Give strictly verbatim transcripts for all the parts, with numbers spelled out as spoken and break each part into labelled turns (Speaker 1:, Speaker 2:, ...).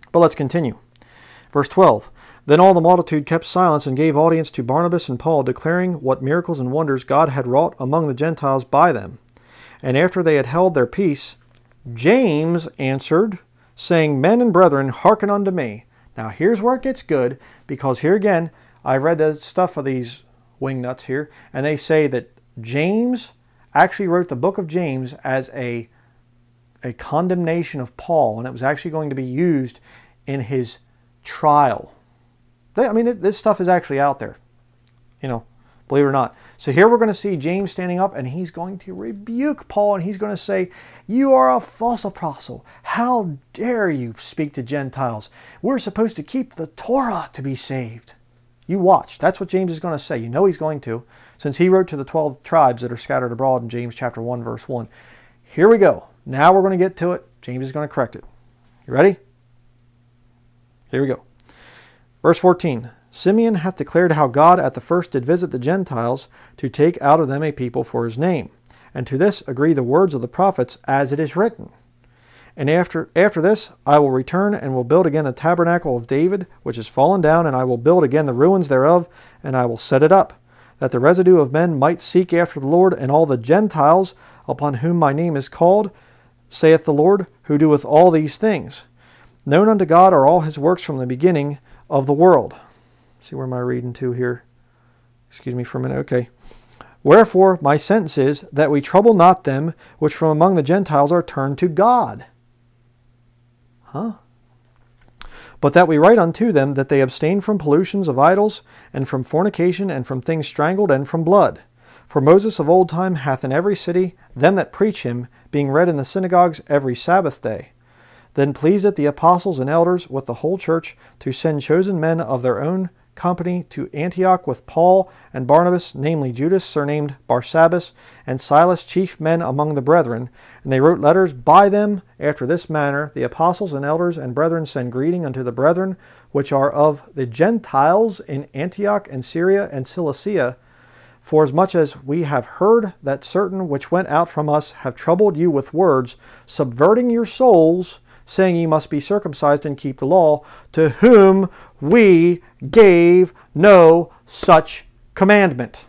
Speaker 1: But let's continue. Verse twelve. Then all the multitude kept silence and gave audience to Barnabas and Paul, declaring what miracles and wonders God had wrought among the Gentiles by them. And after they had held their peace, James answered, saying, Men and brethren, hearken unto me. Now here's where it gets good, because here again, I read the stuff of these wingnuts here, and they say that James actually wrote the book of James as a, a condemnation of Paul, and it was actually going to be used in his trial. I mean, this stuff is actually out there, you know, believe it or not. So here we're going to see James standing up, and he's going to rebuke Paul, and he's going to say, you are a false apostle. How dare you speak to Gentiles? We're supposed to keep the Torah to be saved. You watch. That's what James is going to say. You know he's going to, since he wrote to the twelve tribes that are scattered abroad in James chapter one, verse one. Here we go. Now we're going to get to it. James is going to correct it. You ready? Here we go. Verse fourteen. Simeon hath declared how God at the first did visit the Gentiles to take out of them a people for his name. And to this agree the words of the prophets, as it is written. And after, after this I will return and will build again the tabernacle of David, which is fallen down, and I will build again the ruins thereof, and I will set it up, that the residue of men might seek after the Lord, and all the Gentiles upon whom my name is called, saith the Lord, who doeth all these things. Known unto God are all his works from the beginning of the world. See, where am I reading to here? Excuse me for a minute. Okay. Wherefore my sentence is that we trouble not them which from among the Gentiles are turned to God. Huh? But that we write unto them that they abstain from pollutions of idols, and from fornication, and from things strangled, and from blood. For Moses of old time hath in every city them that preach him, being read in the synagogues every Sabbath day. Then pleased it the apostles and elders with the whole church to send chosen men of their own company to Antioch with Paul and Barnabas, namely Judas, surnamed Barsabbas, and Silas, chief men among the brethren. And they wrote letters by them after this manner. The apostles and elders and brethren send greeting unto the brethren which are of the Gentiles in Antioch and Syria and Cilicia. For as much as we have heard that certain which went out from us have troubled you with words, subverting your souls, saying ye must be circumcised and keep the law, to whom we gave no such commandment.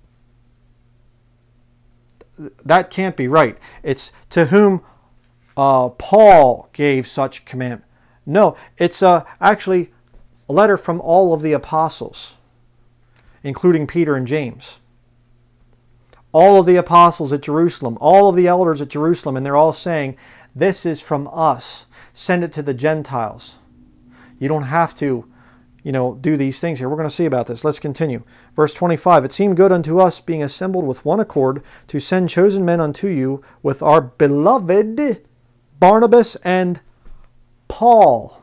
Speaker 1: That can't be right. It's to whom uh, Paul gave such commandment. No, it's uh, actually a letter from all of the apostles, including Peter and James. All of the apostles at Jerusalem, all of the elders at Jerusalem, and they're all saying, this is from us. Send it to the Gentiles. You don't have to, you know, do these things here. We're going to see about this. Let's continue. Verse twenty-five. It seemed good unto us, being assembled with one accord, to send chosen men unto you with our beloved Barnabas and Paul.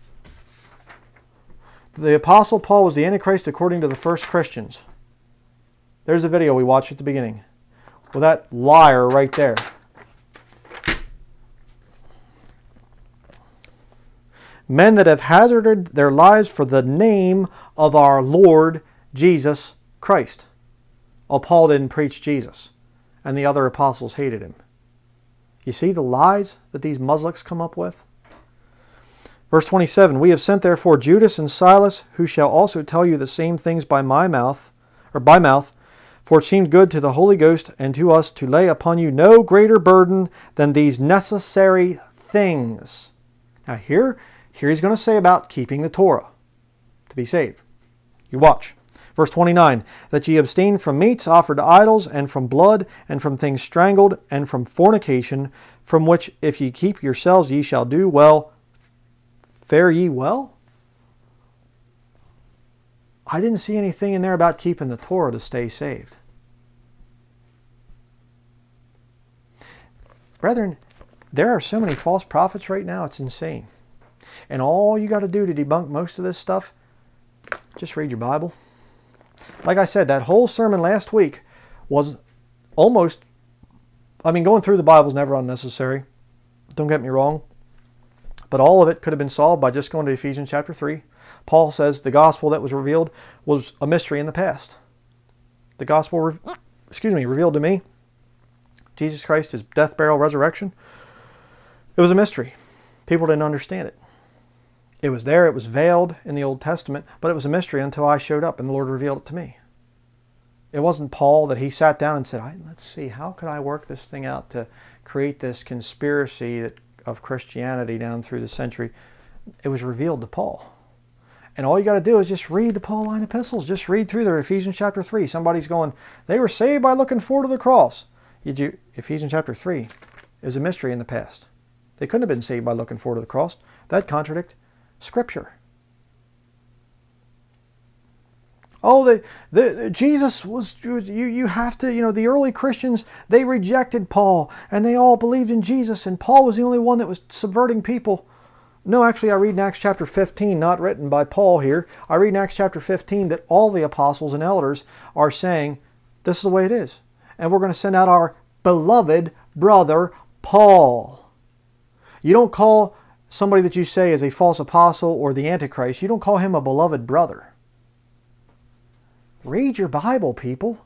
Speaker 1: The Apostle Paul was the Antichrist according to the first Christians. There's a video we watched at the beginning. Well, that liar right there. Men that have hazarded their lives for the name of our Lord Jesus Christ. Oh, Paul didn't preach Jesus, and the other apostles hated him. You see the lies that these muzzlets come up with? Verse twenty-seven, we have sent therefore Judas and Silas, who shall also tell you the same things by my mouth, or by mouth, for it seemed good to the Holy Ghost and to us to lay upon you no greater burden than these necessary things. Now here, Here he's going to say about keeping the Torah to be saved. You watch. Verse twenty-nine, that ye abstain from meats offered to idols, and from blood, and from things strangled, and from fornication, from which if ye keep yourselves ye shall do well. Fare ye well? I didn't see anything in there about keeping the Torah to stay saved. Brethren, there are so many false prophets right now, it's insane. And all you got to do to debunk most of this stuff, just read your Bible. Like I said, that whole sermon last week was almost, I mean, going through the Bible is never unnecessary. Don't get me wrong. But all of it could have been solved by just going to Ephesians chapter three. Paul says the gospel that was revealed was a mystery in the past. The gospel, excuse me, revealed to me, Jesus Christ, his death, burial, resurrection, it was a mystery. People didn't understand it. It was there, it was veiled in the Old Testament, but it was a mystery until I showed up and the Lord revealed it to me. It wasn't Paul that he sat down and said, let's see, how could I work this thing out to create this conspiracy that, of Christianity down through the century. It was revealed to Paul. And all you got to do is just read the Pauline epistles. Just read through there. Ephesians chapter three. Somebody's going, they were saved by looking forward to the cross. Did you, Ephesians chapter three is a mystery in the past. They couldn't have been saved by looking forward to the cross. That contradict Scripture. Oh, the, the Jesus was, you, you have to, you know, the early Christians, they rejected Paul and they all believed in Jesus and Paul was the only one that was subverting people. No, actually I read in Acts chapter fifteen, not written by Paul here. I read in Acts chapter fifteen that all the apostles and elders are saying, this is the way it is. And we're going to send out our beloved brother Paul. You don't call somebody that you say is a false apostle or the Antichrist, you don't call him a beloved brother. Read your Bible, people.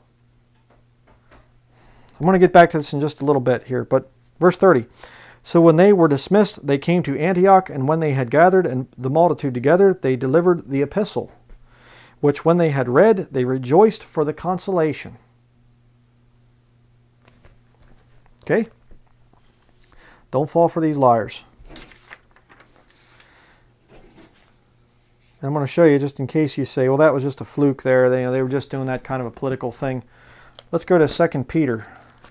Speaker 1: I'm going to get back to this in just a little bit here, but verse thirty. So when they were dismissed, they came to Antioch, and when they had gathered and the multitude together, they delivered the epistle, which when they had read, they rejoiced for the consolation. Okay? Don't fall for these liars. And I'm going to show you, just in case you say, well, that was just a fluke there. They, you know, they were just doing that kind of a political thing. Let's go to Second Peter.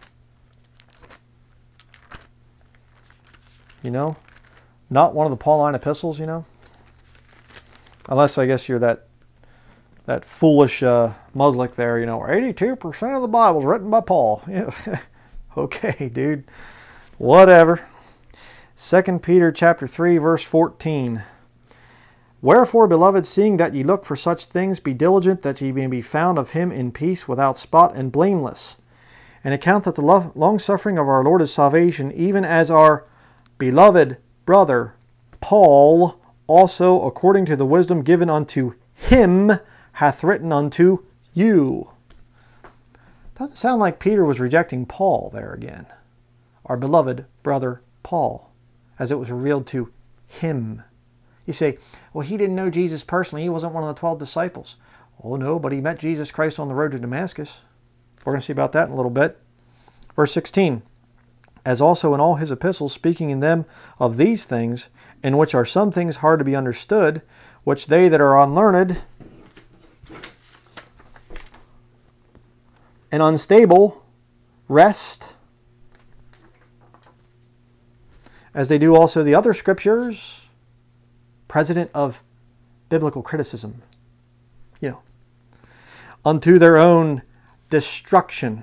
Speaker 1: You know? Not one of the Pauline epistles, you know? Unless, I guess, you're that that foolish uh, Muslim there, you know, where eighty-two percent of the Bible is written by Paul. Yeah. Okay, dude. Whatever. Second Peter chapter three, verse fourteen. Wherefore, beloved, seeing that ye look for such things, be diligent that ye may be found of him in peace, without spot and blameless. And account that the long-suffering of our Lord is salvation, even as our beloved brother Paul also, according to the wisdom given unto him, hath written unto you. Doesn't sound like Peter was rejecting Paul there again. Our beloved brother Paul, as it was revealed to him. You say, well, he didn't know Jesus personally. He wasn't one of the twelve disciples. Oh, no, but he met Jesus Christ on the road to Damascus. We're going to see about that in a little bit. Verse sixteen. As also in all his epistles, speaking in them of these things, in which are some things hard to be understood, which they that are unlearned and unstable rest, as they do also the other scriptures, president of biblical criticism, you know, unto their own destruction.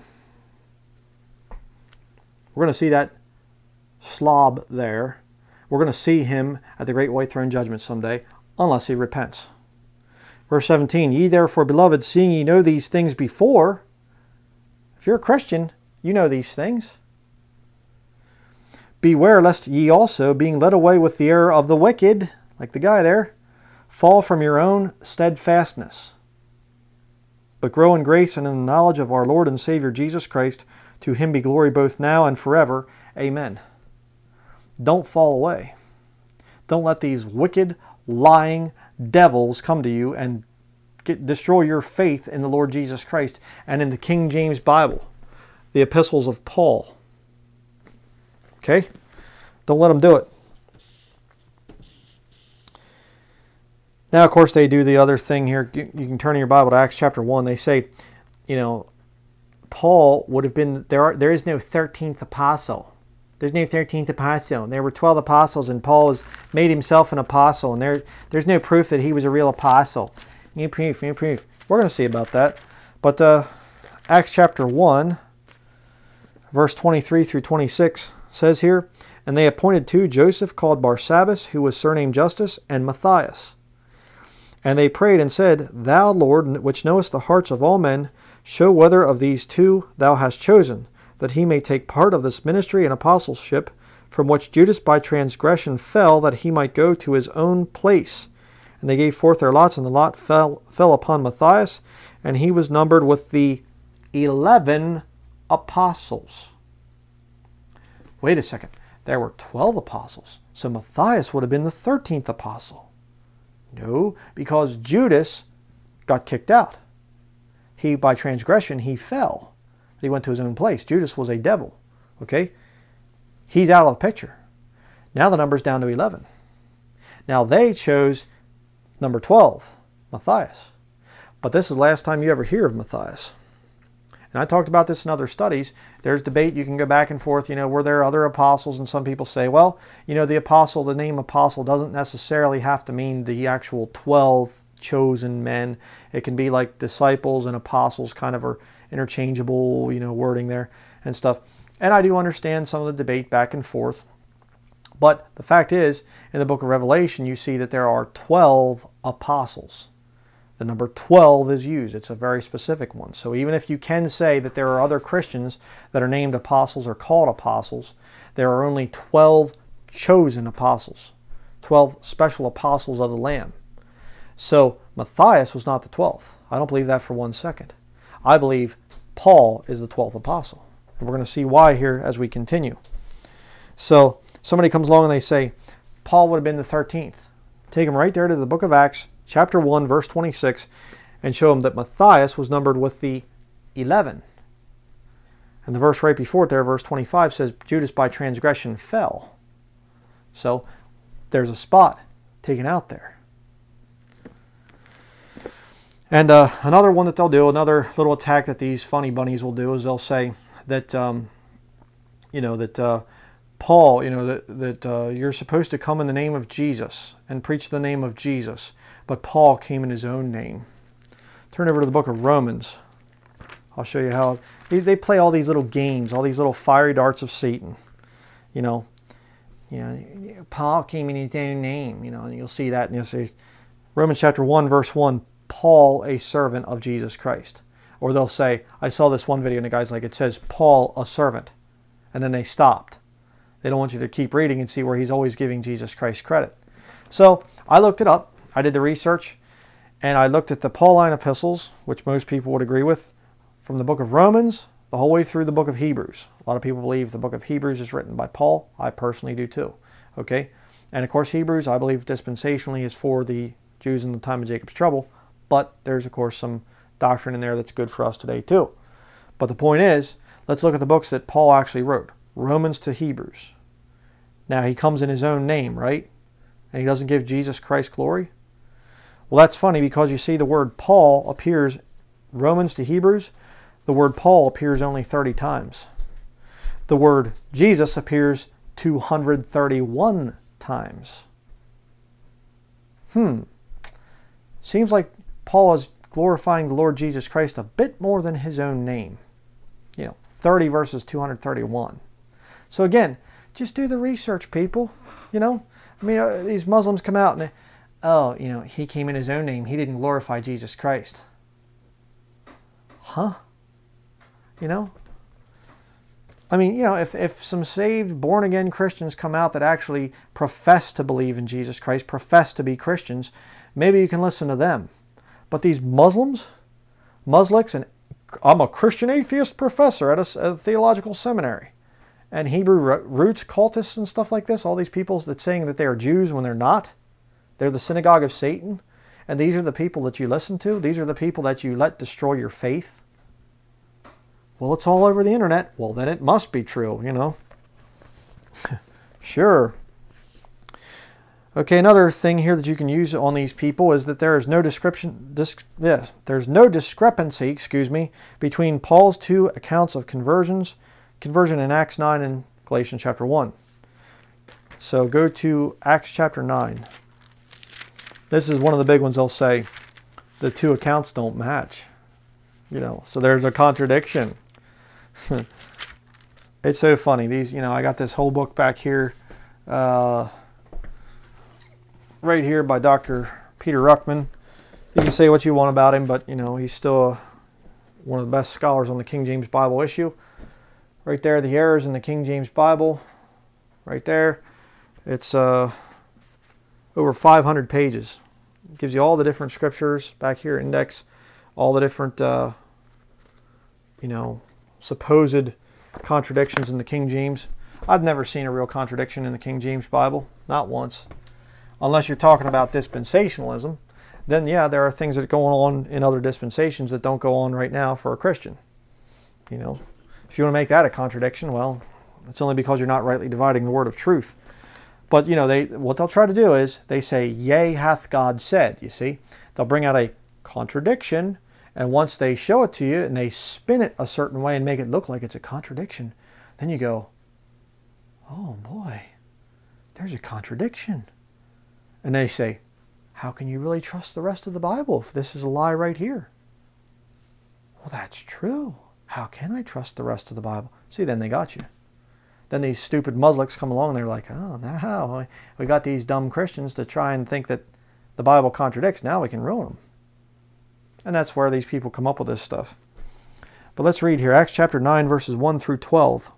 Speaker 1: We're going to see that slob there. We're going to see him at the great white throne judgment someday, unless he repents. Verse seventeen, ye therefore, beloved, seeing ye know these things before. If you're a Christian, you know these things. Beware lest ye also, being led away with the error of the wicked, like the guy there, fall from your own steadfastness. But grow in grace and in the knowledge of our Lord and Savior Jesus Christ. To him be glory both now and forever. Amen. Don't fall away. Don't let these wicked, lying devils come to you and get, destroy your faith in the Lord Jesus Christ and in the King James Bible, the epistles of Paul. Okay? Don't let them do it. Now, of course, they do the other thing here. You, you can turn in your Bible to Acts chapter one. They say, you know, Paul would have been, there are, there is no thirteenth apostle. There's no thirteenth apostle. There were twelve apostles, and Paul has made himself an apostle, and there, there's no proof that he was a real apostle. No proof, no proof. We're going to see about that. But uh, Acts chapter one, verse twenty-three through twenty-six says here, and they appointed two, Joseph called Barsabbas, who was surnamed Justus, and Matthias. And they prayed and said, Thou, Lord, which knowest the hearts of all men, show whether of these two thou hast chosen, that he may take part of this ministry and apostleship, from which Judas by transgression fell, that he might go to his own place. And they gave forth their lots, and the lot fell, fell upon Matthias, and he was numbered with the eleven apostles. Wait a second. There were twelve apostles. So Matthias would have been the thirteenth apostle. No, because Judas got kicked out. He, by transgression, he fell. He went to his own place. Judas was a devil. Okay? He's out of the picture. Now the number's down to eleven. Now they chose number twelve, Matthias. But this is the last time you ever hear of Matthias. And I talked about this in other studies. There's debate. You can go back and forth. You know, were there other apostles? And some people say, well, you know, the apostle, the name apostle doesn't necessarily have to mean the actual twelve chosen men. It can be like disciples and apostles kind of are interchangeable, you know, wording there and stuff. And I do understand some of the debate back and forth. But the fact is, in the book of Revelation, you see that there are twelve apostles. The number twelve is used. It's a very specific one. So even if you can say that there are other Christians that are named apostles or called apostles, there are only twelve chosen apostles, twelve special apostles of the Lamb. So Matthias was not the twelfth. I don't believe that for one second. I believe Paul is the twelfth apostle. And we're going to see why here as we continue. So somebody comes along and they say, Paul would have been the thirteenth. Take them right there to the book of Acts, chapter one, verse twenty-six, and show them that Matthias was numbered with the eleven. And the verse right before it there, verse twenty-five, says, Judas by transgression fell. So there's a spot taken out there. And uh, another one that they'll do, another little attack that these funny bunnies will do is they'll say that, um, you know, that uh, Paul, you know, that, that uh, you're supposed to come in the name of Jesus and preach the name of Jesus. But Paul came in his own name. Turn over to the book of Romans. I'll show you how they play all these little games, all these little fiery darts of Satan. You know, you know, Paul came in his own name. You know, and you'll see that, and you'll say, Romans chapter one, verse one, Paul, a servant of Jesus Christ. Or they'll say, I saw this one video, and the guy's like, it says Paul, a servant, and then they stopped. They don't want you to keep reading and see where he's always giving Jesus Christ credit. So I looked it up. I did the research, and I looked at the Pauline epistles, which most people would agree with, from the book of Romans the whole way through the book of Hebrews. A lot of people believe the book of Hebrews is written by Paul. I personally do too. Okay, and of course Hebrews, I believe dispensationally, is for the Jews in the time of Jacob's trouble, but there's of course some doctrine in there that's good for us today too. But the point is, let's look at the books that Paul actually wrote. Romans to Hebrews. Now he comes in his own name, right? And he doesn't give Jesus Christ glory. Well, that's funny because you see the word Paul appears, Romans to Hebrews, the word Paul appears only thirty times. The word Jesus appears two hundred thirty-one times. Hmm. Seems like Paul is glorifying the Lord Jesus Christ a bit more than his own name. You know, thirty versus two hundred thirty-one. So again, just do the research, people. You know, I mean, uh, these Muslims come out and they, oh, you know, he came in his own name. He didn't glorify Jesus Christ. Huh? You know? I mean, you know, if, if some saved, born-again Christians come out that actually profess to believe in Jesus Christ, profess to be Christians, maybe you can listen to them. But these Muslims, Muslims, and I'm a Christian atheist professor at a, a theological seminary, and Hebrew roots cultists and stuff like this, all these people that saying that they are Jews when they're not, they're the synagogue of Satan, and these are the people that you listen to, these are the people that you let destroy your faith. Well, it's all over the internet. Well, then it must be true, you know. Sure. Okay, another thing here that you can use on these people is that there is no description, disc, yes, there's no discrepancy, excuse me, between Paul's two accounts of conversions, conversion in Acts nine and Galatians chapter one. So go to Acts chapter nine. This is one of the big ones. They'll say the two accounts don't match. You know, so there's a contradiction. It's so funny. These, you know, I got this whole book back here, uh, right here by Doctor Peter Ruckman. You can say what you want about him, but, you know, he's still one of the best scholars on the King James Bible issue. Right there, the errors in the King James Bible. Right there. It's uh, over five hundred pages. It gives you all the different scriptures back here, index, all the different, uh, you know, supposed contradictions in the King James. I've never seen a real contradiction in the King James Bible. Not once. unless you're talking about dispensationalism, then yeah, there are things that go on in other dispensations that don't go on right now for a Christian. You know, if you want to make that a contradiction, well, it's only because you're not rightly dividing the word of truth. But, you know, they what they'll try to do is they say, yea, hath God said, you see. They'll bring out a contradiction, and once they show it to you and they spin it a certain way and make it look like it's a contradiction, then you go, oh boy, there's a contradiction. And they say, how can you really trust the rest of the Bible if this is a lie right here? Well, that's true. How can I trust the rest of the Bible? See, then they got you. Then these stupid Muslims come along and they're like, oh, now we got these dumb Christians to try and think that the Bible contradicts. Now we can ruin them. And that's where these people come up with this stuff. But let's read here, Acts chapter nine, verses one through twelve.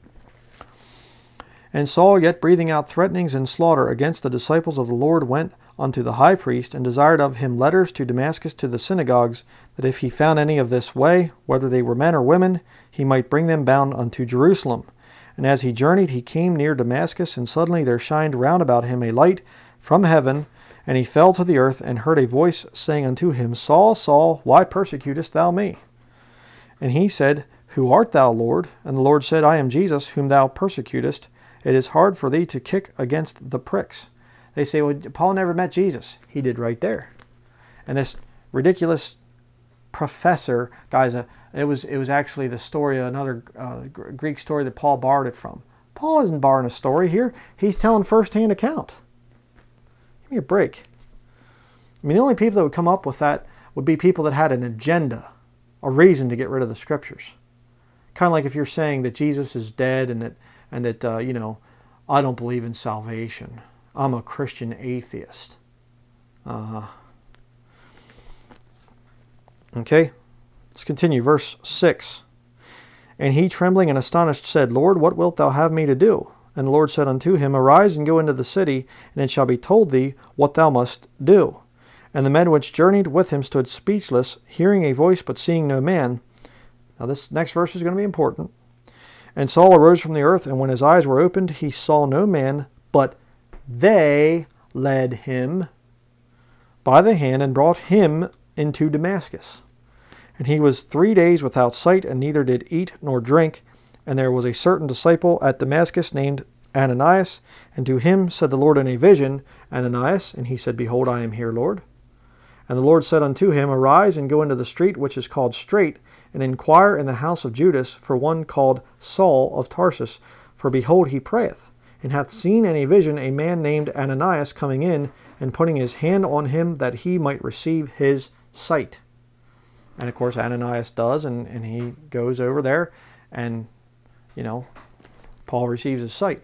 Speaker 1: And Saul, yet breathing out threatenings and slaughter against the disciples of the Lord, went unto the high priest, and desired of him letters to Damascus to the synagogues, that if he found any of this way, whether they were men or women, he might bring them bound unto Jerusalem. And as he journeyed, he came near Damascus, and suddenly there shined round about him a light from heaven, and he fell to the earth, and heard a voice saying unto him, Saul, Saul, why persecutest thou me? And he said, Who art thou, Lord? And the Lord said, I am Jesus, whom thou persecutest. It is hard for thee to kick against the pricks. They say, well, Paul never met Jesus. He did right there. And this ridiculous professor, guys, uh, it was it was actually the story, another uh, Greek story that Paul borrowed it from. Paul isn't borrowing a story here. He's telling first-hand account. Give me a break. I mean, the only people that would come up with that would be people that had an agenda, a reason to get rid of the scriptures. Kind of like if you're saying that Jesus is dead and that, and that uh, you know, I don't believe in salvation. I'm a Christian atheist. Uh-huh. Okay, let's continue. Verse six. And he, trembling and astonished, said, Lord, what wilt thou have me to do? And the Lord said unto him, Arise and go into the city, and it shall be told thee what thou must do. And the men which journeyed with him stood speechless, hearing a voice, but seeing no man. Now this next verse is going to be important. And Saul arose from the earth, and when his eyes were opened, he saw no man, but they led him by the hand and brought him into Damascus. And he was three days without sight, and neither did eat nor drink. And there was a certain disciple at Damascus named Ananias, and to him said the Lord in a vision, Ananias. And he said, Behold, I am here, Lord. And the Lord said unto him, Arise and go into the street which is called Straight, and inquire in the house of Judas for one called Saul of Tarsus. For behold, he prayeth, and hath seen in a vision a man named Ananias coming in, and putting his hand on him, that he might receive his sight. And of course Ananias does, and, and he goes over there, and, you know, Paul receives his sight.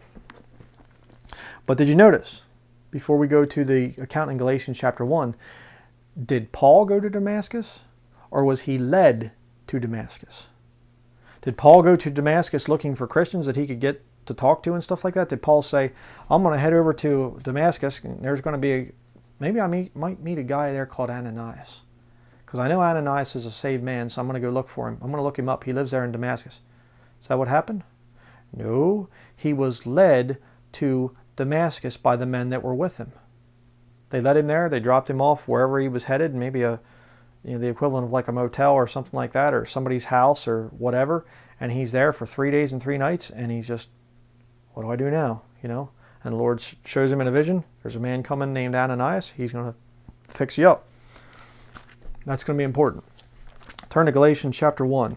Speaker 1: But did you notice, before we go to the account in Galatians chapter one, did Paul go to Damascus, or was he led to Damascus? Did Paul go to Damascus looking for Christians that he could get to talk to and stuff like that? Did Paul say, I'm going to head over to Damascus, and there's going to be a, maybe I meet, might meet a guy there called Ananias, because I know Ananias is a saved man, so I'm going to go look for him. I'm going to look him up. He lives there in Damascus. Is that what happened? No, he was led to Damascus by the men that were with him. They led him there. They dropped him off wherever he was headed, maybe a, you know, the equivalent of like a motel or something like that, or somebody's house or whatever. And he's there for three days and three nights, and he's just, what do I do now? You know? And the Lord shows him in a vision. There's a man coming named Ananias. He's going to fix you up. That's going to be important. Turn to Galatians chapter one.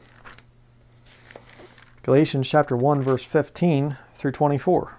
Speaker 1: Galatians chapter one, verse fifteen through twenty-four.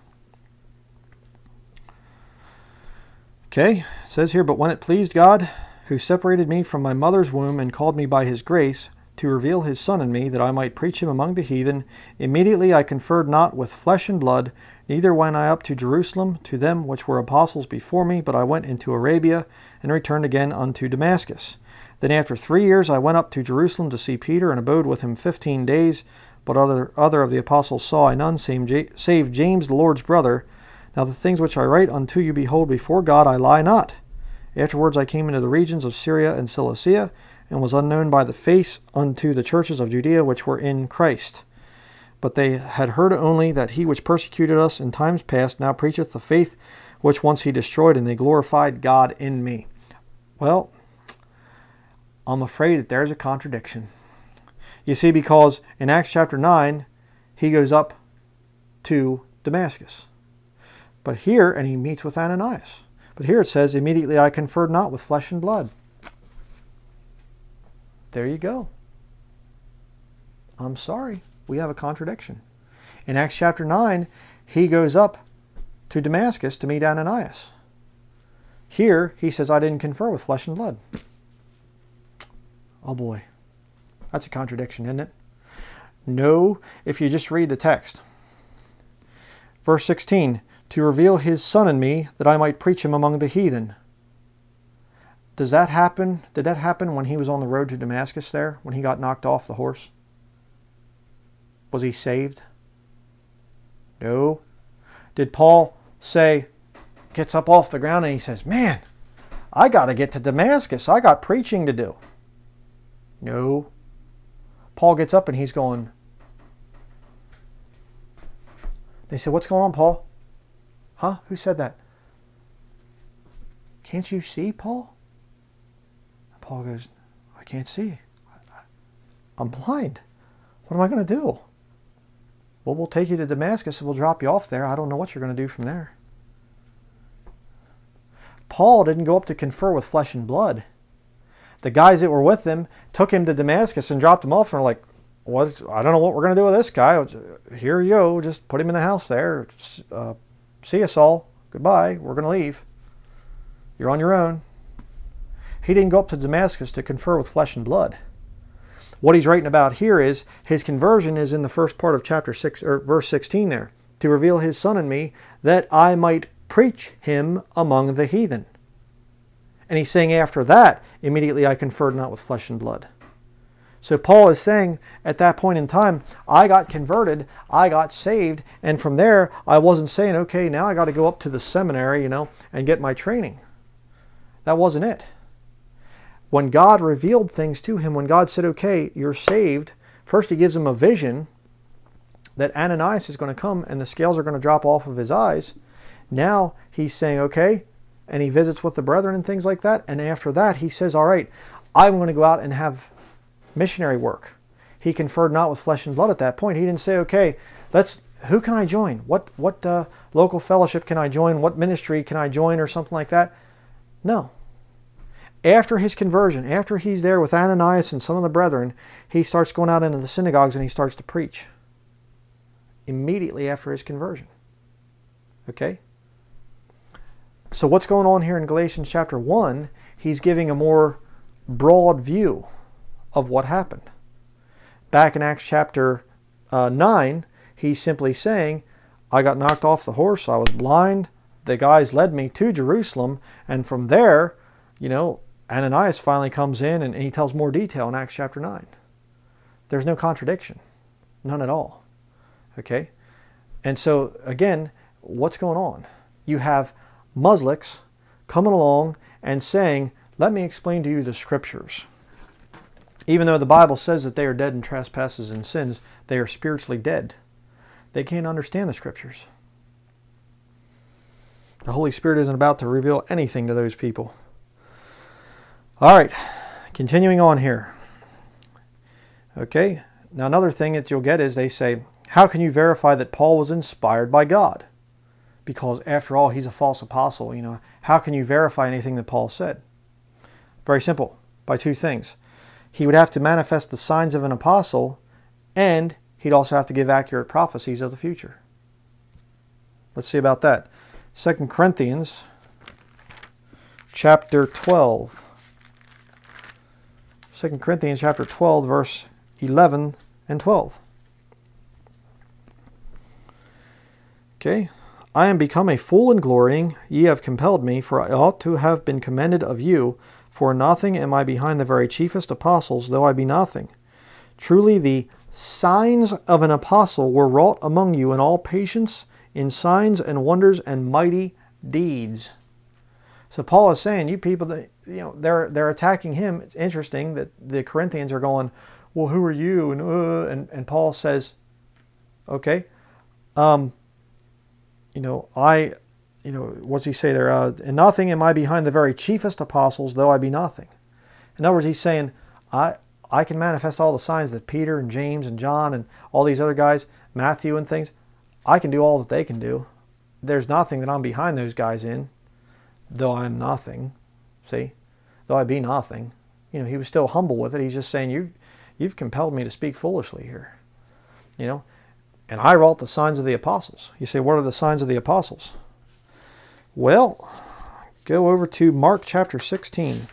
Speaker 1: Okay, it says here, But when it pleased God, who separated me from my mother's womb and called me by his grace, to reveal his Son in me, that I might preach him among the heathen, immediately I conferred not with flesh and blood, neither went I up to Jerusalem to them which were apostles before me, but I went into Arabia, and returned again unto Damascus. Then after three years I went up to Jerusalem to see Peter, and abode with him fifteen days. But other, other of the apostles saw I none, save James the Lord's brother. Now the things which I write unto you, behold, before God I lie not. Afterwards I came into the regions of Syria and Cilicia, and was unknown by the face unto the churches of Judea which were in Christ. But they had heard only that he which persecuted us in times past now preacheth the faith which once he destroyed, and they glorified God in me. Well, I'm afraid that there's a contradiction. You see, because in Acts chapter nine, he goes up to Damascus. But here, and he meets with Ananias. But here it says, immediately I conferred not with flesh and blood. There you go. I'm sorry. We have a contradiction. In Acts chapter nine, he goes up to Damascus to meet Ananias. Here, he says, I didn't confer with flesh and blood. Oh boy. That's a contradiction, isn't it? No, if you just read the text. Verse sixteen, to reveal his Son in me, that I might preach him among the heathen. Does that happen? Did that happen when he was on the road to Damascus there, when he got knocked off the horse? Was he saved? No. Did Paul say, gets up off the ground and he says, man, I got to get to Damascus. I got preaching to do. No. Paul gets up and he's going. They said, what's going on, Paul? Huh? Who said that? Can't you see, Paul? And Paul goes, I can't see. I'm blind. What am I going to do? Well, we'll take you to Damascus and we'll drop you off there. I don't know what you're going to do from there. Paul didn't go up to confer with flesh and blood. The guys that were with him took him to Damascus and dropped him off and were like, what? I don't know what we're going to do with this guy. Here you go. Just put him in the house there. Uh, see us all. Goodbye. We're going to leave. You're on your own. He didn't go up to Damascus to confer with flesh and blood. What he's writing about here is his conversion is in the first part of chapter six, or verse sixteen there. To reveal his Son in me, that I might preach him among the heathen. And he's saying after that, immediately I conferred not with flesh and blood. So Paul is saying at that point in time, I got converted, I got saved, and from there I wasn't saying, okay, now I got to go up to the seminary, you know, and get my training. That wasn't it. When God revealed things to him, when God said, okay, you're saved, first he gives him a vision that Ananias is going to come and the scales are going to drop off of his eyes. Now he's saying, okay, and he visits with the brethren and things like that. And after that, he says, all right, I'm going to go out and have missionary work. He conferred not with flesh and blood at that point. He didn't say, okay, let's, who can I join? What, what uh, local fellowship can I join? What ministry can I join or something like that? No. After his conversion, after he's there with Ananias and some of the brethren, he starts going out into the synagogues and he starts to preach. Immediately after his conversion. Okay? So what's going on here in Galatians chapter one? He's giving a more broad view of what happened. Back in Acts chapter uh, nine, he's simply saying, I got knocked off the horse, I was blind, the guys led me to Jerusalem, and from there, you know, Ananias finally comes in and, and he tells more detail in Acts chapter nine. There's no contradiction. None at all. Okay? And so, again, what's going on? You have Muslix coming along and saying, let me explain to you the scriptures. Even though the Bible says that they are dead in trespasses and sins, they are spiritually dead. They can't understand the scriptures. The Holy Spirit isn't about to reveal anything to those people. All right, continuing on here. Okay, now another thing that you'll get is they say, how can you verify that Paul was inspired by God? Because after all, he's a false apostle. You know, how can you verify anything that Paul said? Very simple, by two things. He would have to manifest the signs of an apostle, and he'd also have to give accurate prophecies of the future. Let's see about that. Second Corinthians chapter twelve. Second Corinthians chapter twelve, verse eleven and twelve. Okay. I am become a fool in glorying, ye have compelled me, for I ought to have been commended of you. For nothing am I behind the very chiefest apostles, though I be nothing. Truly the signs of an apostle were wrought among you in all patience, in signs and wonders and mighty deeds. So Paul is saying, you people, that you know, they're they're attacking him. It's interesting that the Corinthians are going, well, who are you? And uh, and, and Paul says, okay, um, you know, I you know, what's he say there? Uh, in nothing am I behind the very chiefest apostles, though I be nothing. In other words, he's saying, I, I can manifest all the signs that Peter and James and John and all these other guys, Matthew and things, I can do all that they can do. There's nothing that I'm behind those guys in, though I'm nothing. See? Though I be nothing. You know, he was still humble with it. He's just saying, you've, you've compelled me to speak foolishly here. You know? And I wrought the signs of the apostles. You say, what are the signs of the apostles? Well, go over to Mark chapter sixteen.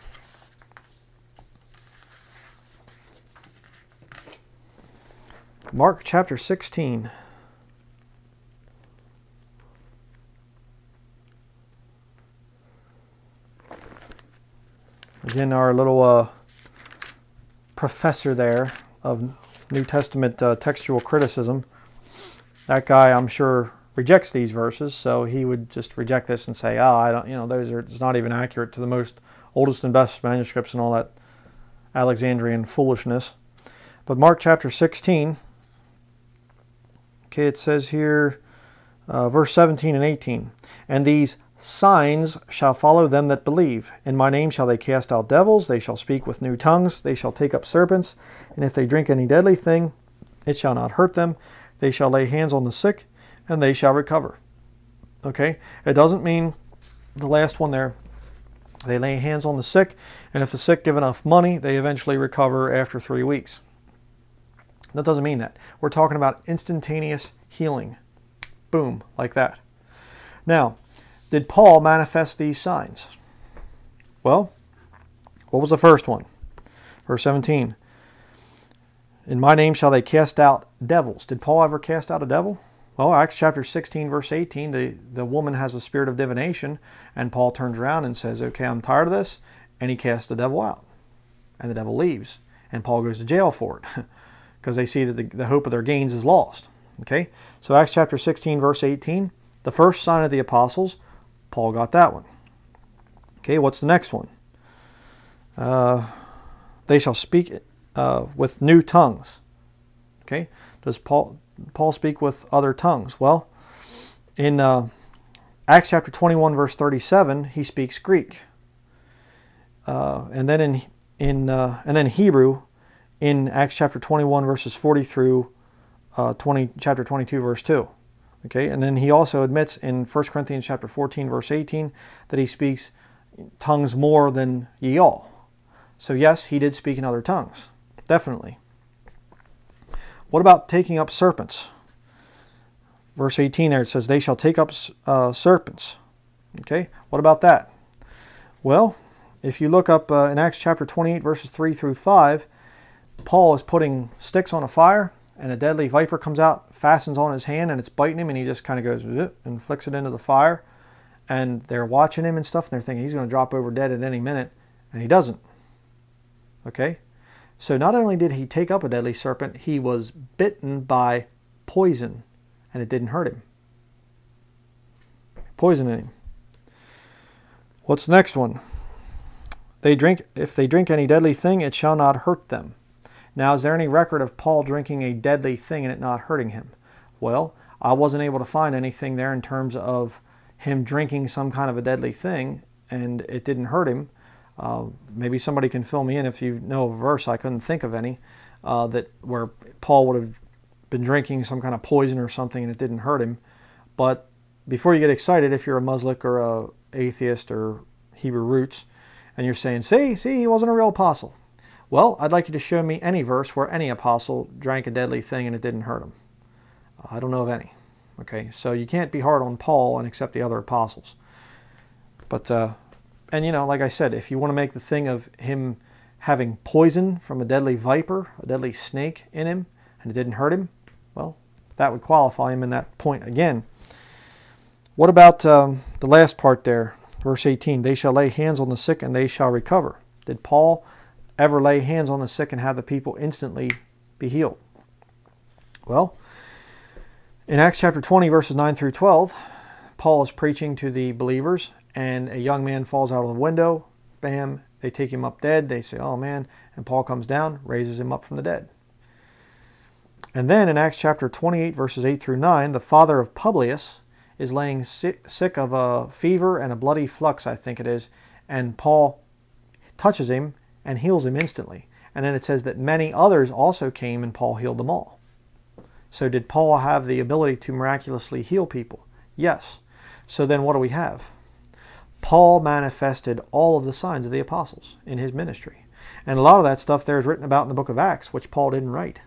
Speaker 1: Mark chapter sixteen. Again, our little uh, professor there of New Testament uh, textual criticism. That guy, I'm sure, rejects these verses, so he would just reject this and say, "Ah, oh, I don't, you know, those are it's not even accurate to the most oldest and best manuscripts and all that Alexandrian foolishness." But Mark chapter sixteen, okay, it says here, uh, verse seventeen and eighteen, "And these signs shall follow them that believe. In my name shall they cast out devils, they shall speak with new tongues, they shall take up serpents, and if they drink any deadly thing, it shall not hurt them. They shall lay hands on the sick, and they shall recover." Okay? It doesn't mean the last one there. They lay hands on the sick, and if the sick give enough money, they eventually recover after three weeks. That doesn't mean that. We're talking about instantaneous healing. Boom, like that. Now, did Paul manifest these signs? Well, what was the first one? Verse seventeen. "In my name shall they cast out devils." Did Paul ever cast out a devil? Well, Acts chapter sixteen, verse eighteen, the, the woman has the spirit of divination, and Paul turns around and says, "Okay, I'm tired of this," and he casts the devil out. And the devil leaves, and Paul goes to jail for it, because they see that the, the hope of their gains is lost. Okay, so Acts chapter sixteen, verse eighteen, the first sign of the apostles, Paul got that one. Okay, what's the next one? Uh, they shall speak uh, with new tongues. Okay, does Paul Paul speak with other tongues? Well, in uh, Acts chapter twenty-one, verse thirty-seven, he speaks Greek, uh, and then in in uh, and then Hebrew in Acts chapter twenty-one, verses forty through uh, twenty, chapter twenty-two, verse two. Okay, and then he also admits in First Corinthians chapter fourteen, verse eighteen, that he speaks tongues more than ye all. So yes, he did speak in other tongues, definitely. What about taking up serpents? Verse eighteen there, it says, "They shall take up uh, serpents." Okay, what about that? Well, if you look up uh, in Acts chapter twenty-eight, verses three through five, Paul is putting sticks on a fire, and a deadly viper comes out, fastens on his hand, and it's biting him, and he just kind of goes and flicks it into the fire. And they're watching him and stuff, and they're thinking he's going to drop over dead at any minute, and he doesn't. Okay? So not only did he take up a deadly serpent, he was bitten by poison, and it didn't hurt him. Poisoning him. What's the next one? They drink, if they drink any deadly thing, it shall not hurt them. Now, is there any record of Paul drinking a deadly thing and it not hurting him? Well, I wasn't able to find anything there in terms of him drinking some kind of a deadly thing and it didn't hurt him. Uh, maybe somebody can fill me in if you know of a verse. I couldn't think of any uh, that where Paul would have been drinking some kind of poison or something and it didn't hurt him. But before you get excited, if you're a Muslim or a atheist or Hebrew roots, and you're saying, see, see, he wasn't a real apostle. Well, I'd like you to show me any verse where any apostle drank a deadly thing and it didn't hurt him. I don't know of any. Okay, so you can't be hard on Paul and accept the other apostles. But, uh, and you know, like I said, if you want to make the thing of him having poison from a deadly viper, a deadly snake in him, and it didn't hurt him, well, that would qualify him in that point again. What about um, the last part there, verse eighteen, they shall lay hands on the sick and they shall recover. Did Paul ever lay hands on the sick and have the people instantly be healed? Well, in Acts chapter twenty, verses nine through twelve, Paul is preaching to the believers, and a young man falls out of the window. Bam, they take him up dead. They say, oh man, and Paul comes down, raises him up from the dead. And then in Acts chapter twenty-eight, verses eight through nine, the father of Publius is laying sick, sick of a fever and a bloody flux, I think it is, and Paul touches him and heals him instantly. And then it says that many others also came and Paul healed them all. So did Paul have the ability to miraculously heal people? Yes. So then what do we have? Paul manifested all of the signs of the apostles in his ministry. And a lot of that stuff there is written about in the book of Acts, which Paul didn't write.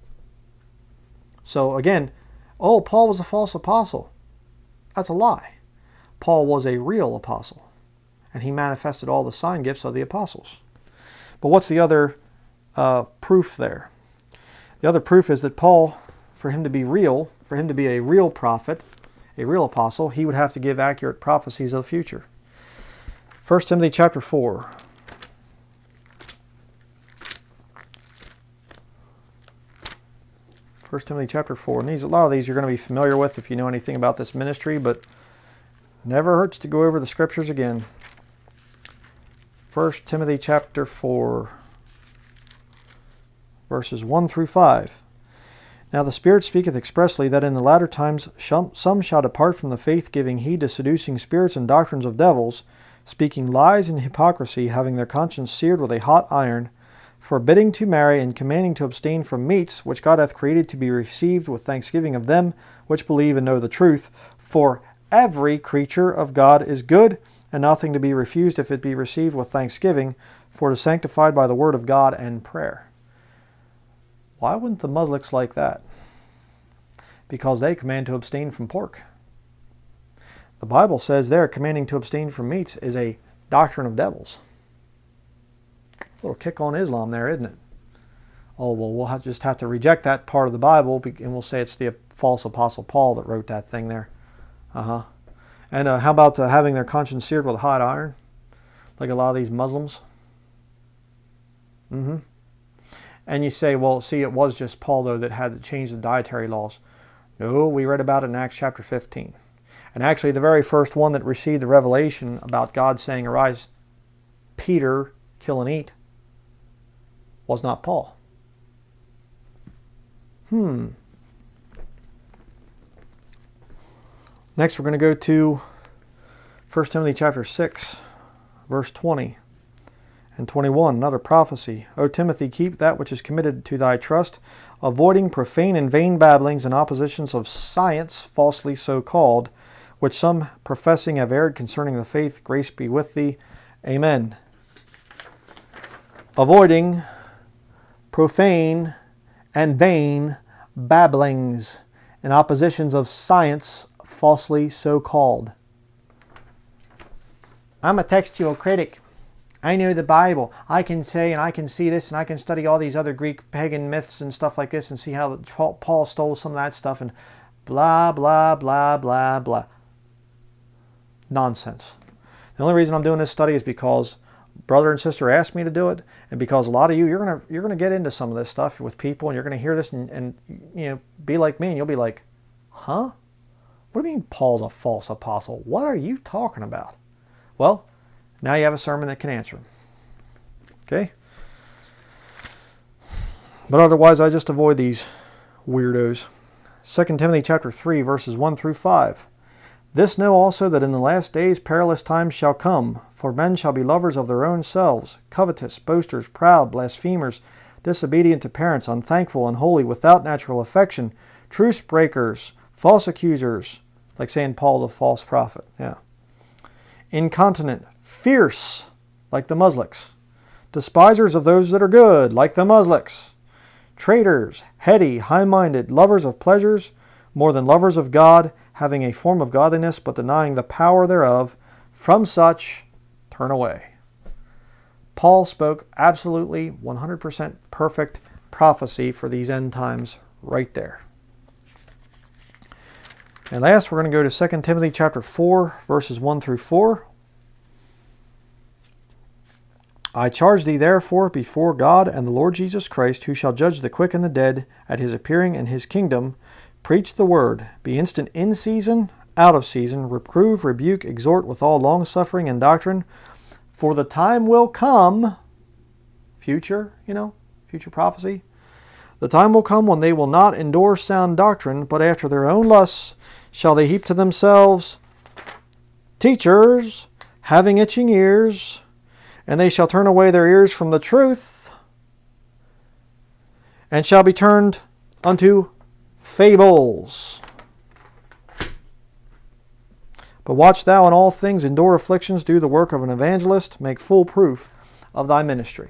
Speaker 1: So again, oh, Paul was a false apostle. That's a lie. Paul was a real apostle, and he manifested all the sign gifts of the apostles. But what's the other uh, proof there? The other proof is that Paul, for him to be real, for him to be a real prophet, a real apostle, he would have to give accurate prophecies of the future. First Timothy chapter four. First Timothy chapter four. And these, a lot of these you're going to be familiar with if you know anything about this ministry, but never hurts to go over the scriptures again. First Timothy chapter four, verses one through five. Now the Spirit speaketh expressly that in the latter times some shall depart from the faith, giving heed to seducing spirits and doctrines of devils, speaking lies and hypocrisy, having their conscience seared with a hot iron, forbidding to marry, and commanding to abstain from meats, which God hath created to be received with thanksgiving of them which believe and know the truth. For every creature of God is good, and nothing to be refused if it be received with thanksgiving, for it is sanctified by the word of God and prayer. Why wouldn't the Muslims like that? Because they command to abstain from pork. The Bible says there commanding to abstain from meats is a doctrine of devils. A little kick on Islam there, isn't it? Oh, well, we'll have, just have to reject that part of the Bible, and we'll say it's the false apostle Paul that wrote that thing there. Uh-huh. And uh, how about uh, having their conscience seared with a hot iron? Like a lot of these Muslims. Mm-hmm. And you say, well, see, it was just Paul, though, that had to change the dietary laws. No, we read about it in Acts chapter fifteen. And actually, the very first one that received the revelation about God saying, arise, Peter, kill and eat, was not Paul. Hmm. Next, we're going to go to First Timothy chapter six, verse twenty and twenty-one, another prophecy. O Timothy, keep that which is committed to thy trust, avoiding profane and vain babblings and oppositions of science, falsely so called, which some professing have erred concerning the faith. Grace be with thee. Amen. Avoiding profane and vain babblings and oppositions of science, falsely so called. I'm a textual critic. I know the Bible. I can say and I can see this and I can study all these other Greek pagan myths and stuff like this and see how Paul stole some of that stuff and blah, blah, blah, blah, blah. Nonsense. The only reason I'm doing this study is because brother and sister asked me to do it, and because a lot of you, you're gonna you're gonna get into some of this stuff with people, and you're gonna hear this and, and you know be like me, and you'll be like, huh? What do you mean Paul's a false apostle? What are you talking about? Well, now you have a sermon that can answer them. Okay? But otherwise, I just avoid these weirdos. Second Timothy chapter three, verses one through five. This know also that in the last days perilous times shall come, for men shall be lovers of their own selves, covetous, boasters, proud, blasphemers, disobedient to parents, unthankful, unholy, without natural affection, truce breakers, false accusers, like saying Paul's a false prophet. Yeah. Incontinent, fierce, like the Muslims, despisers of those that are good, like the Muslims, traitors, heady, high-minded, lovers of pleasures, more than lovers of God, having a form of godliness, but denying the power thereof. From such, turn away. Paul spoke absolutely one hundred percent perfect prophecy for these end times right there. And last, we're going to go to Second Timothy chapter four, verses one through four. I charge thee therefore before God and the Lord Jesus Christ, who shall judge the quick and the dead at his appearing in his kingdom, preach the word, be instant in season, out of season, reprove, rebuke, exhort with all longsuffering and doctrine, for the time will come, future, you know, future prophecy, The time will come when they will not endure sound doctrine, but after their own lusts shall they heap to themselves teachers having itching ears, and they shall turn away their ears from the truth, and shall be turned unto fables. But watch thou in all things, endure afflictions, do the work of an evangelist, make full proof of thy ministry.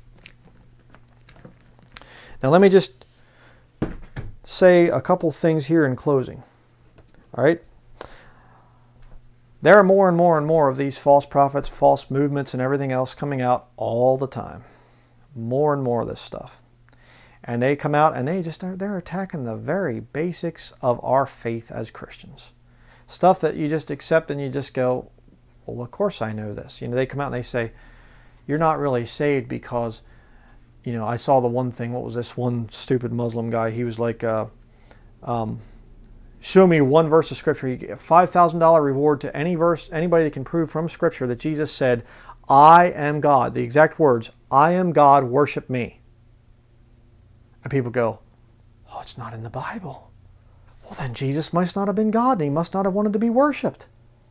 Speaker 1: Now let me just say a couple things here in closing. All right? There are more and more and more of these false prophets, false movements, and everything else coming out all the time. More and more of this stuff. And they come out and they just are, they're attacking the very basics of our faith as Christians. Stuff that you just accept and you just go, well, of course I know this. You know, they come out and they say, you're not really saved because, you know, I saw the one thing, what was this one stupid Muslim guy? He was like, uh, um, show me one verse of Scripture. You get a five thousand dollar reward to any verse, anybody that can prove from Scripture that Jesus said, I am God. The exact words, I am God, worship me. And people go, oh, it's not in the Bible. Well, then Jesus must not have been God, and he must not have wanted to be worshipped.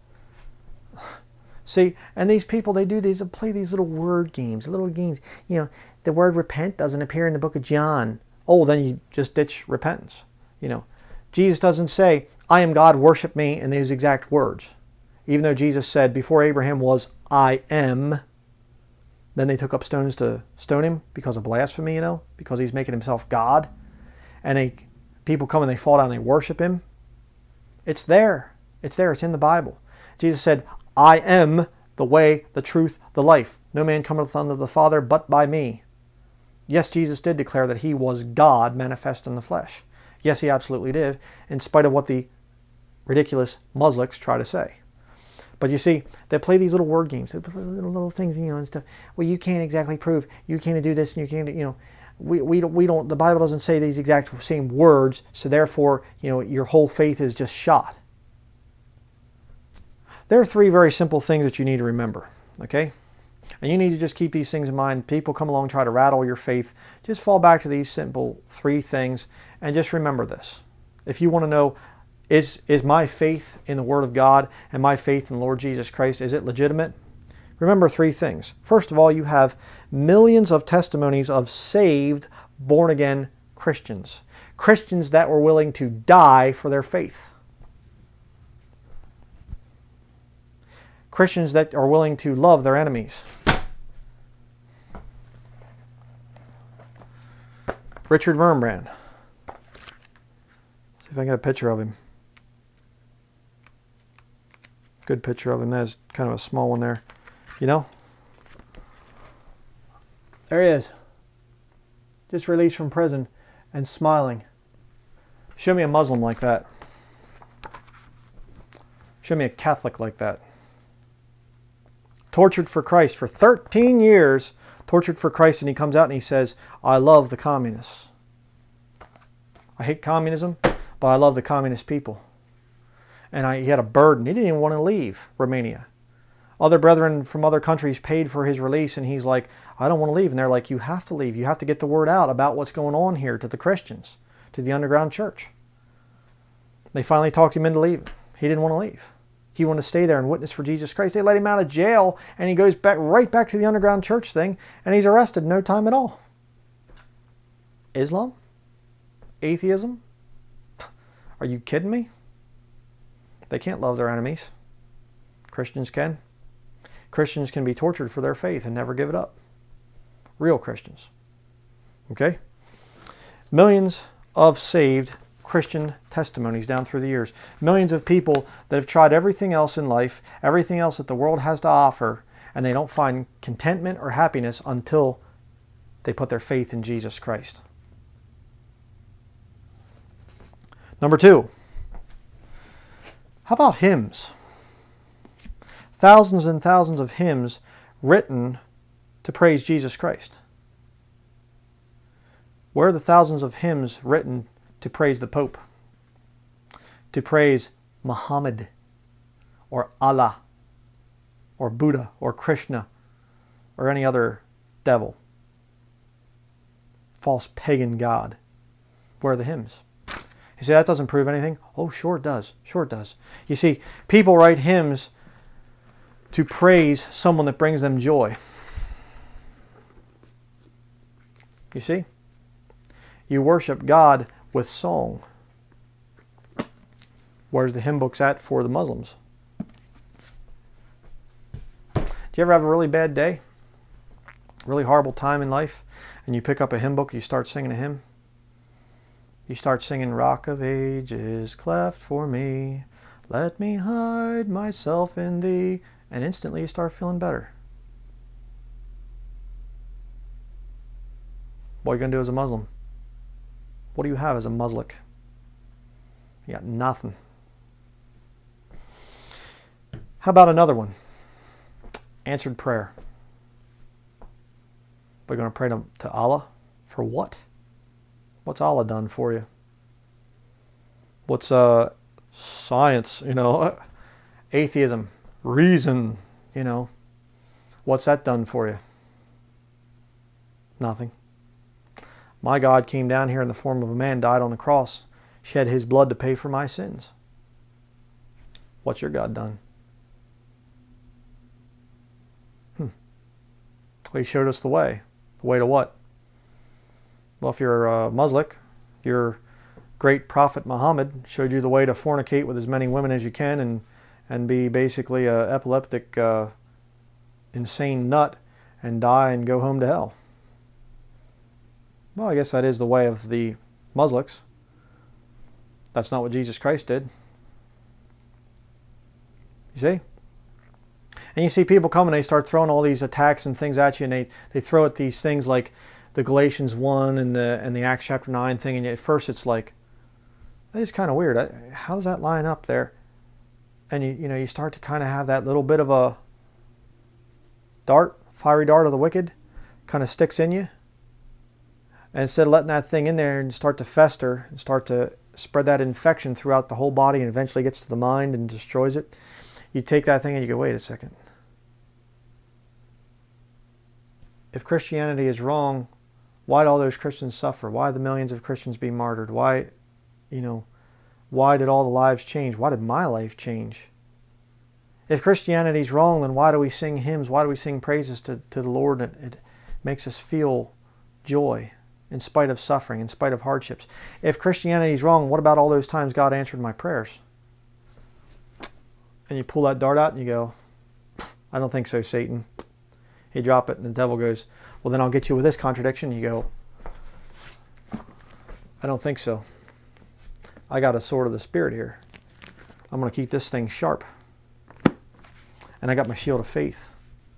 Speaker 1: See, and these people, they do these, they play these little word games, little games. You know, the word repent doesn't appear in the book of John. Oh, then you just ditch repentance. You know, Jesus doesn't say, I am God, worship me, in these exact words. Even though Jesus said, before Abraham was, I am. Then they took up stones to stone him because of blasphemy, you know, because he's making himself God. And they, people come and they fall down and they worship him. It's there. It's there. It's in the Bible. Jesus said, I am the way, the truth, the life. No man cometh unto the Father but by me. Yes, Jesus did declare that he was God manifest in the flesh. Yes, he absolutely did, in spite of what the ridiculous Muslims try to say. But you see, they play these little word games, little, little things, you know, and stuff. Well, you can't exactly prove. You can't do this, and you can't, you know. We, we, don't, we don't, the Bible doesn't say these exact same words, so therefore, you know, your whole faith is just shot. There are three very simple things that you need to remember, okay? And you need to just keep these things in mind. People come along, try to rattle your faith. Just fall back to these simple three things, and just remember this. If you want to know, is, is my faith in the Word of God and my faith in the Lord Jesus Christ, is it legitimate? Remember three things. First of all, you have millions of testimonies of saved, born-again Christians. Christians that were willing to die for their faith. Christians that are willing to love their enemies. Richard Wurmbrand. See if I can get a picture of him. Good picture of him. There's kind of a small one there. You know? There he is. Just released from prison and smiling. Show me a Muslim like that. Show me a Catholic like that. Tortured for Christ for thirteen years. Tortured for Christ, and he comes out and he says, I love the communists. I hate communism, but I love the communist people. And I, he had a burden. He didn't even want to leave Romania. Other brethren from other countries paid for his release, and he's like, I don't want to leave. And they're like, you have to leave. You have to get the word out about what's going on here to the Christians, to the underground church. They finally talked him into leaving. He didn't want to leave. He wanted to stay there and witness for Jesus Christ. They let him out of jail, and he goes back right back to the underground church thing, and he's arrested in no time at all. Islam? Atheism? Are you kidding me? They can't love their enemies. Christians can. Christians can be tortured for their faith and never give it up. Real Christians. Okay? Millions of saved Christian testimonies down through the years. Millions of people that have tried everything else in life, everything else that the world has to offer, and they don't find contentment or happiness until they put their faith in Jesus Christ. Number two, how about hymns? Thousands and thousands of hymns written to praise Jesus Christ. Where are the thousands of hymns written to praise the Pope, to praise Muhammad, or Allah, or Buddha, or Krishna, or any other devil? false pagan god. Where are the hymns? You say, that doesn't prove anything? Oh, sure it does. Sure it does. You see, people write hymns to praise someone that brings them joy. You see? You worship God with song. Where's the hymn books at for the Muslims? Do you ever have a really bad day? Really horrible time in life? And you pick up a hymn book, you start singing a hymn? You start singing, Rock of Ages, cleft for me, let me hide myself in thee, and instantly you start feeling better. What are you going to do as a Muslim? What do you have as a Muslim? You got nothing. How about another one? Answered prayer. We're going to pray to, to Allah for what? What's Allah done for you? What's uh, science, you know, atheism, reason, you know, what's that done for you? Nothing. My God came down here in the form of a man, died on the cross, shed his blood to pay for my sins. What's your God done? Hmm. Well, he showed us the way. The way to what? Well, if you're a Muslim, your great prophet Muhammad showed you the way to fornicate with as many women as you can and, and be basically an epileptic, uh, insane nut and die and go home to hell. Well, I guess that is the way of the Muslims. That's not what Jesus Christ did. You see? And you see people come and they start throwing all these attacks and things at you, and they, they throw at these things like the Galatians one and the and the Acts chapter nine thing, and at first it's like, that is kind of weird. How does that line up there? And you you know you start to kind of have that little bit of a dart, fiery dart of the wicked, kind of sticks in you. And instead of letting that thing in there and start to fester and start to spread that infection throughout the whole body and eventually gets to the mind and destroys it, you take that thing and you go, wait a second. If Christianity is wrong, why did all those Christians suffer? Why did the millions of Christians be martyred? Why, you know, why did all the lives change? Why did my life change? If Christianity is wrong, then why do we sing hymns? Why do we sing praises to, to the Lord? It, it makes us feel joy in spite of suffering, in spite of hardships. If Christianity is wrong, what about all those times God answered my prayers? And you pull that dart out and you go, I don't think so, Satan. You drop it and the devil goes, well, then I'll get you with this contradiction. You go, I don't think so. I got a sword of the Spirit here. I'm going to keep this thing sharp. And I got my shield of faith.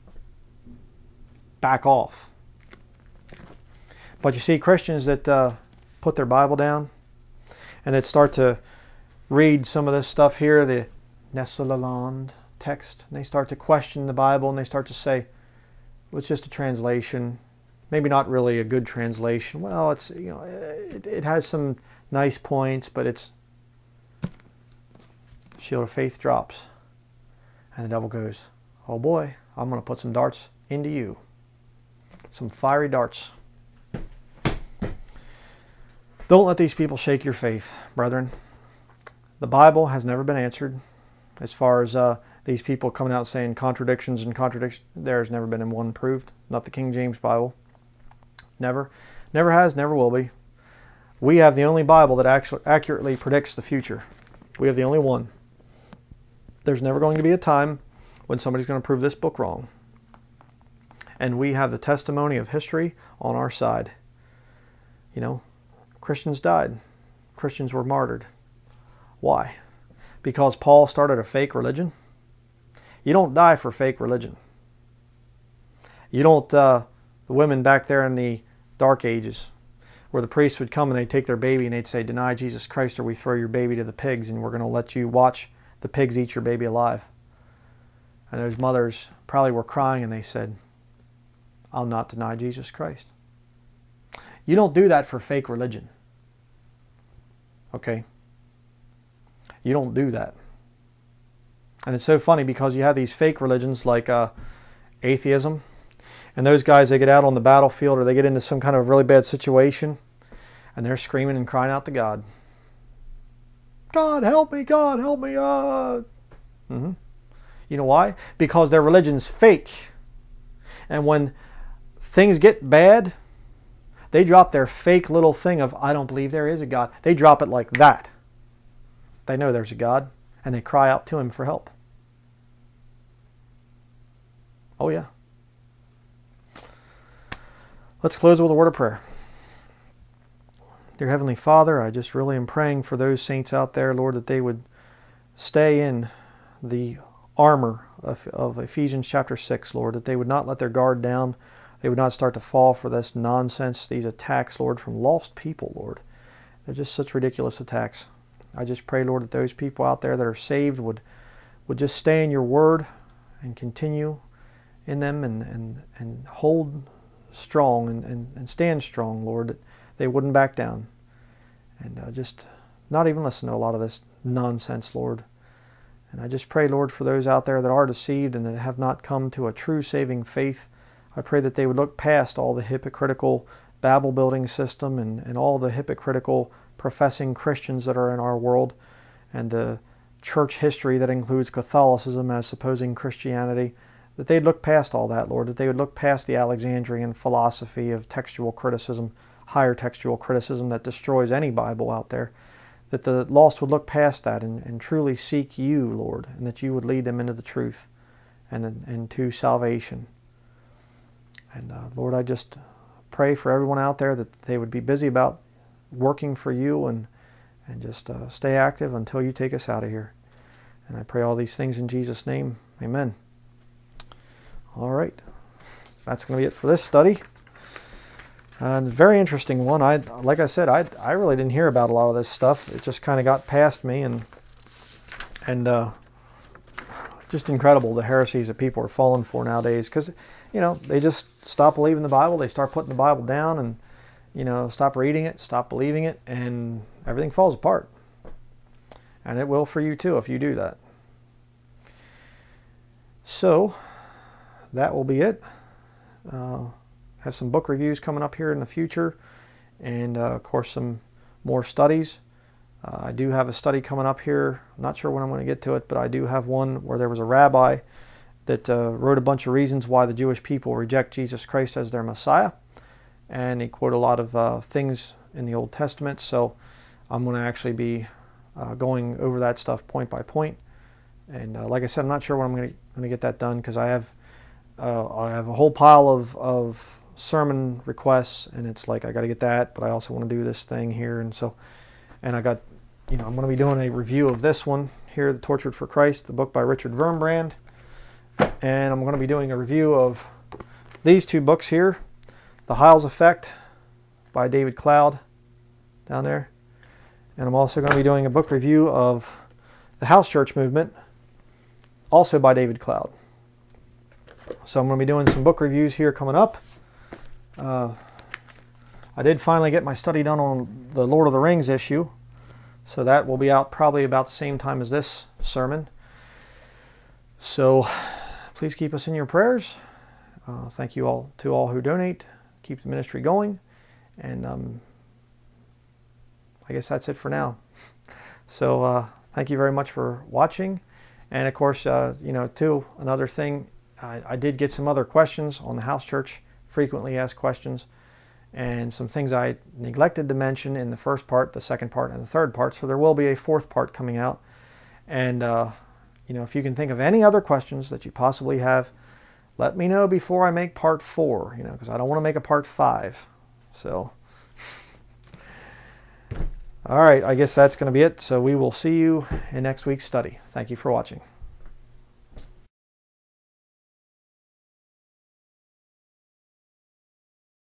Speaker 1: Back off. But you see Christians that uh, put their Bible down and that start to read some of this stuff here, the Nestle-Lalande text, and they start to question the Bible and they start to say, well, it's just a translation, maybe not really a good translation. Well, it's, you know, it, it has some nice points, but it's, shield of faith drops. And the devil goes, oh boy, I'm going to put some darts into you. Some fiery darts. Don't let these people shake your faith, brethren. The Bible has never been answered. As far as uh, these people coming out saying contradictions and contradictions, there's never been one proved. Not the King James Bible. Never. Never has, never will be. We have the only Bible that actually accurately predicts the future. We have the only one. There's never going to be a time when somebody's going to prove this book wrong. And we have the testimony of history on our side. You know, Christians died. Christians were martyred. Why? Because Paul started a fake religion? You don't die for fake religion. You don't, uh, the women back there in the Dark Ages, where the priests would come and they'd take their baby and they'd say, deny Jesus Christ or we throw your baby to the pigs and we're going to let you watch the pigs eat your baby alive. And those mothers probably were crying and they said, I'll not deny Jesus Christ. You don't do that for fake religion. Okay? You don't do that. And it's so funny because you have these fake religions like uh, atheism, And those guys, they get out on the battlefield or they get into some kind of really bad situation and they're screaming and crying out to God. God, help me, God, help me. Uh. Mm-hmm. You know why? Because their religion's fake. And when things get bad, they drop their fake little thing of, I don't believe there is a God. They drop it like that. They know there's a God, and they cry out to Him for help. Oh, yeah. Let's close with a word of prayer. Dear Heavenly Father, I just really am praying for those saints out there, Lord, that they would stay in the armor of, of Ephesians chapter six, Lord, that they would not let their guard down. They would not start to fall for this nonsense, these attacks, Lord, from lost people, Lord. They're just such ridiculous attacks. I just pray, Lord, that those people out there that are saved would, would just stay in your word and continue in them and, and, and hold strong and, and, and stand strong, Lord, that they wouldn't back down. And uh, just not even listen to a lot of this nonsense, Lord. And I just pray, Lord, for those out there that are deceived and that have not come to a true saving faith. I pray that they would look past all the hypocritical Babel building system and, and all the hypocritical professing Christians that are in our world and the church history that includes Catholicism as supposing Christianity, that they'd look past all that, Lord, that they would look past the Alexandrian philosophy of textual criticism, higher textual criticism that destroys any Bible out there, that the lost would look past that and, and truly seek you, Lord, and that you would lead them into the truth and, and to salvation. And uh, Lord, I just pray for everyone out there that they would be busy about working for you and, and just uh, stay active until you take us out of here. And I pray all these things in Jesus' name. Amen. All right. That's going to be it for this study. And uh, very interesting one. I, like I said, I, I really didn't hear about a lot of this stuff. It just kind of got past me, and and uh, just incredible the heresies that people are falling for nowadays. Because you know they just stop believing the Bible. They start putting the Bible down, and you know stop reading it, stop believing it, and everything falls apart. And it will for you too if you do that. So that will be it. Uh, have some book reviews coming up here in the future, and uh, of course some more studies. Uh, I do have a study coming up here. I'm not sure when I'm going to get to it, but I do have one where there was a rabbi that uh, wrote a bunch of reasons why the Jewish people reject Jesus Christ as their Messiah, and he quoted a lot of uh, things in the Old Testament. So I'm going to actually be uh, going over that stuff point by point. And uh, like I said, I'm not sure when I'm going to get that done, because I have uh, I have a whole pile of, of sermon requests, and it's like I got to get that, but I also want to do this thing here, and so and I got you know I'm going to be doing a review of this one here, The Tortured for Christ, the book by Richard Wurmbrand, and I'm going to be doing a review of these two books here, The Hyles Effect by David Cloud down there, and I'm also going to be doing a book review of The House Church Movement, also by David Cloud. So I'm going to be doing some book reviews here coming up. Uh, I did finally get my study done on the Lord of the Rings issue, so that will be out probably about the same time as this sermon. So please keep us in your prayers. Uh, thank you all to all who donate. Keep the ministry going, and um, I guess that's it for now. So uh, thank you very much for watching, and of course, uh, you know, too, another thing, I, I did get some other questions on the house church, frequently asked questions, and some things I neglected to mention in the first part, the second part, and the third part. So there will be a fourth part coming out. And uh, you know, if you can think of any other questions that you possibly have, let me know before I make part four. You know, because I don't want to make a part five. So, all right, I guess that's going to be it. So we will see you in next week's study. Thank you for watching.